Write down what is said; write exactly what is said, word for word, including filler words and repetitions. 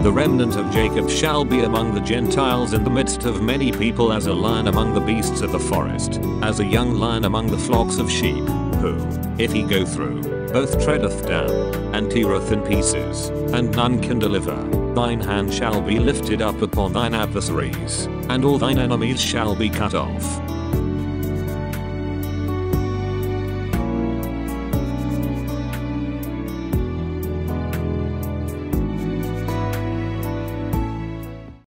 The remnant of Jacob shall be among the Gentiles in the midst of many people, as a lion among the beasts of the forest, as a young lion among the flocks of sheep, who, if he go through, both treadeth down, and teareth in pieces, and none can deliver. Thine hand shall be lifted up upon thine adversaries, and all thine enemies shall be cut off.